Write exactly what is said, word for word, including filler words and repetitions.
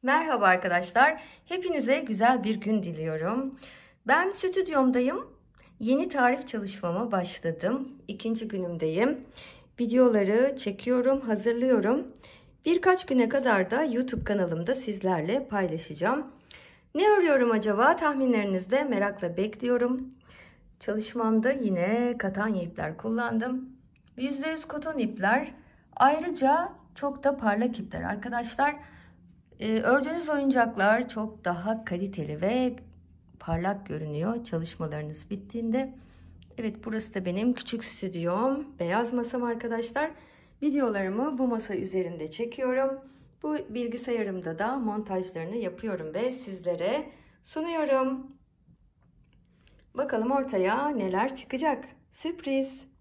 Merhaba arkadaşlar. Hepinize güzel bir gün diliyorum. Ben stüdyomdayım. Yeni tarif çalışmama başladım. İkinci günümdeyim. Videoları çekiyorum, hazırlıyorum. Birkaç güne kadar da YouTube kanalımda sizlerle paylaşacağım. Ne örüyorum acaba? Tahminlerinizde merakla bekliyorum. Çalışmamda yine katanya ipler kullandım. yüzde yüz koton ipler. Ayrıca çok da parlak ipler arkadaşlar. Ee, ördüğünüz oyuncaklar çok daha kaliteli ve parlak görünüyor çalışmalarınız bittiğinde. Evet, burası da benim küçük stüdyom. Beyaz masam arkadaşlar. Videolarımı bu masa üzerinde çekiyorum. Bu bilgisayarımda da montajlarını yapıyorum ve sizlere sunuyorum. Bakalım ortaya neler çıkacak. Sürpriz.